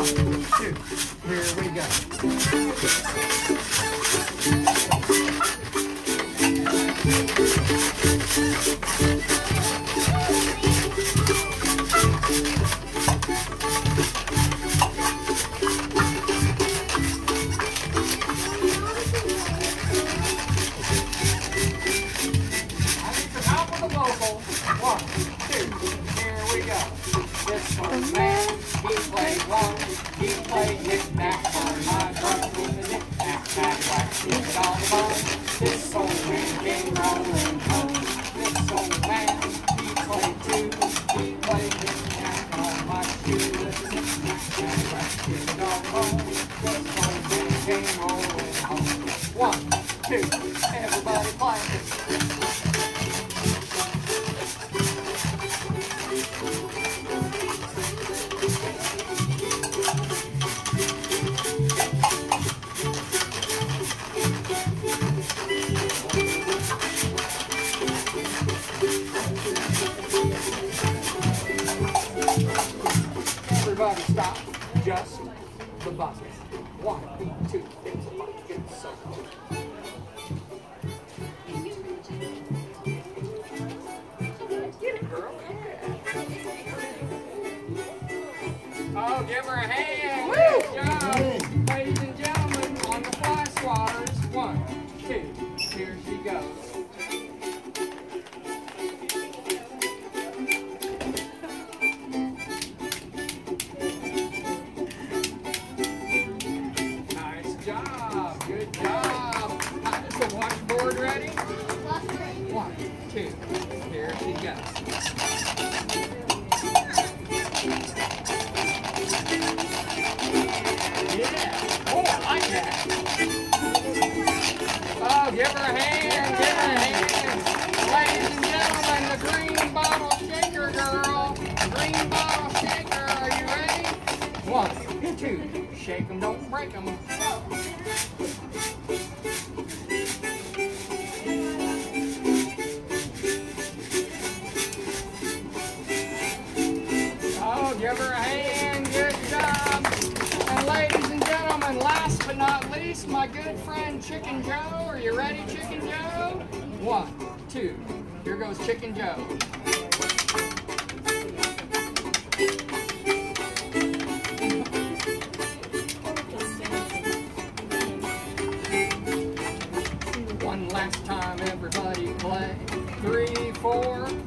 1, 2, here we go. This one's man, he played one, he played knick-knack on my drum with a knick-knack, paddywhack, keep it all alone. This old man came rolling home. This old man, he played two, he played knick-knack on my shoe with a knick-knack, paddywhack, keep it all alone. This old man came rolling home. 1, 2, everybody play. Everybody stop, just the buses. 1, 2, it's a bunch, it's so cool. Get it, girl. Oh, give her a hand. Woo! Good job. Ladies and gentlemen, on the fly swatters. 1, 2, here she goes. Good job. Is the washboard ready? 1, 2, here she goes. Yeah. Oh, I like that. Oh, give her a hand. Give her a hand. Ladies and gentlemen, the green bottle shaker girl. Green bottle shaker. Are you ready? 1, 2. Shake them, don't break them. Oh, give her a hand. Good job. And ladies and gentlemen, last but not least, my good friend Chicken Joe. Are you ready, Chicken Joe? 1, 2. Here goes Chicken Joe. One last time, everybody play. 3, 4.